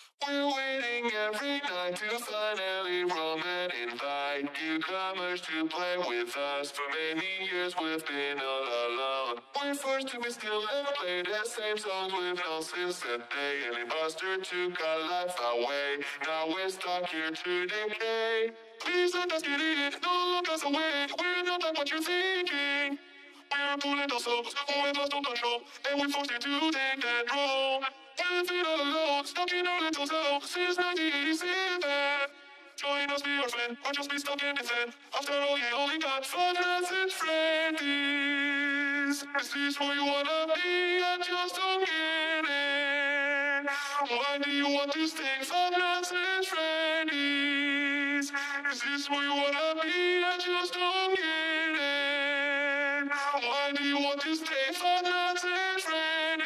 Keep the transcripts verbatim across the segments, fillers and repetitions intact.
We're waiting every night to finally roam and invite newcomers to play with us. For many years we've been all alone. We're forced to be still and play the same songs we've known since that day. An imposter took our life away. Now we're stuck here to decay. Please let us get in, don't look us away. We're not like what you're thinking. We're pulling ourselves, we've lost all control, and we're forced here to take that role. We're feet all alone, stuck in our little zone since nineteen eighty-seven. Join us, be our friend, or just be stuck in the end. After all, you only got fun as and friends. Is this where you wanna be? I just don't get it. Why do you want to stay fun as and friends? Is this where you wanna be? I just don't get it. Why do you want to stay fun as and friends?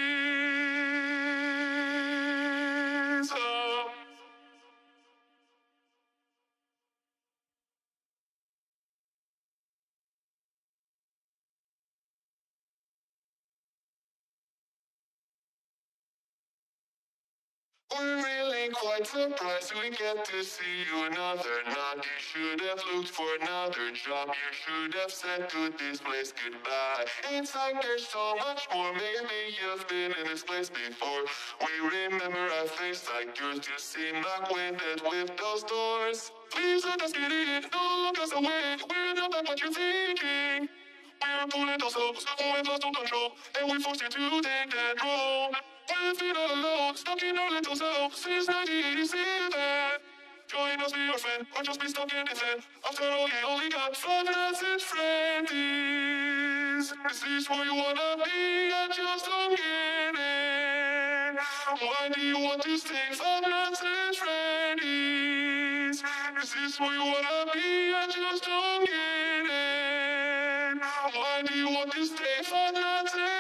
Oh. We're really quite surprised we get to see you another night. You should have looked for another job. You should have said to this place goodbye. It's like there's so much more. Maybe you've been in this place before. We remember a face like yours. Just seem acquainted with those doors. Please let us get in. Don't look us away. We're not like what you're thinking. We're pulling ourselves, we've lost all control, and we're forced here to take that role. We're feet all alone, stuck in our little zone since nineteen eighty-seven. Join us, be our friend, or just be stuck in its end. After all, you only got fun as its friend is. Is this where you wanna be? I just don't get it. Why do you want to stay fun as its friend is? Is this where you wanna be? I just don't get it. Why do you want to stay for nothing?